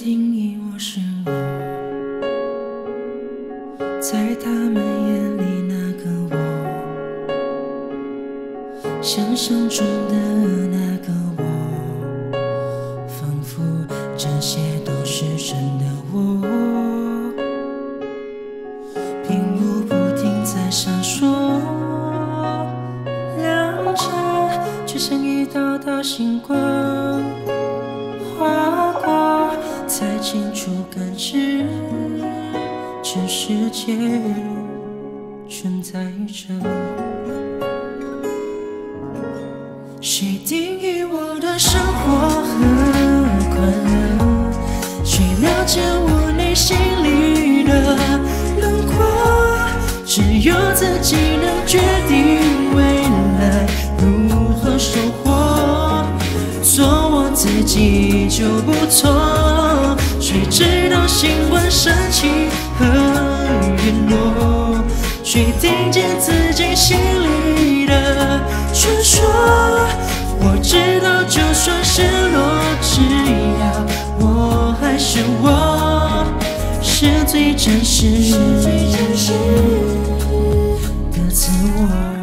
定义我是我？在他们眼里那个我，想象中的那个我，仿佛这些都是真的我。屏幕不停在闪烁，亮着，就像一道道星光，划过，才清楚感知，这世界存在着。谁定义我的生活和快乐？谁了解我内心里的轮廓？只有自己能决定未来如何收获。做我自己就不错，谁知道新闻升起和陨落？谁听见自己心里的传说？我知道就算失落，只要我还是我，是最真实的自我。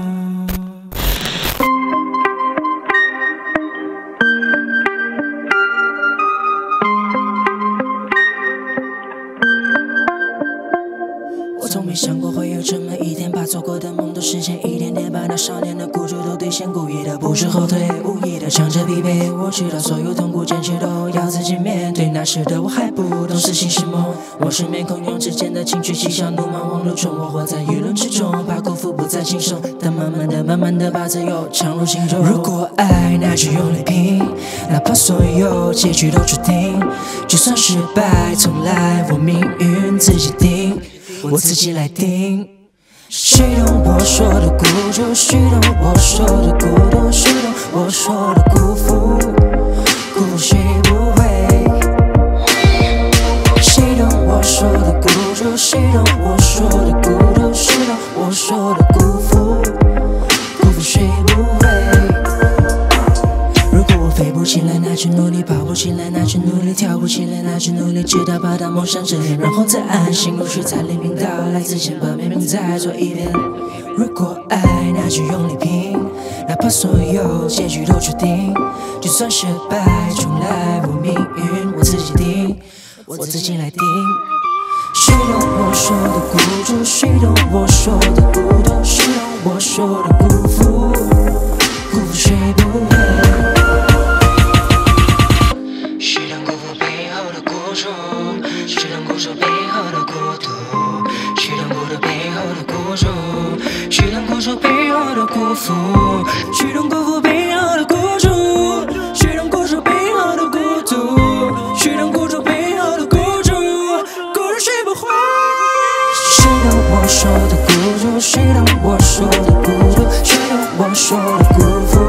我从没想过会有这么一天，把做过的梦都实现，一点点把那少年的固执都兑现。故意的不是后退，无意的强着疲惫。我知道所有痛苦坚持都要自己面对，那时的我还不懂是心是梦。我是面孔用之间的情绪嬉笑怒骂网络中，我活在舆论之中，怕辜负不再轻松，但慢慢的把自由强入心中。如果爱那就用力拼，哪怕所有结局都注定，就算失败重来，我命运自己定，我自己来定。谁懂我说的孤注？谁懂我说的孤独？谁懂我说的辜负？辜负谁不会？谁懂我说的孤注？谁懂我说的孤独？谁懂我说的辜负？辜负谁不会？如果我飞不起来，那就努力；跑不起来，那就努力；跳不起来，那就努力，直到把它梦想实现，然后再安心入睡。在黎明到来之前，把明明再做一遍。如果爱，那就用力拼，哪怕所有结局都注定，就算失败重来，我命运我自己定，我自己来定。谁懂我说的孤注？谁懂我说的孤独？谁懂我说的辜负？辜负谁不会？谁懂辜负背后的孤注？谁懂孤注背后的孤独？谁懂孤独背后的孤注？谁懂孤注背后的辜负？谁懂辜负背后的孤注？谁懂孤注背后的孤独？谁懂孤注背后的孤注？孤注谁不会？谁懂我说的孤注？谁懂我说的孤独？谁懂我说的辜负？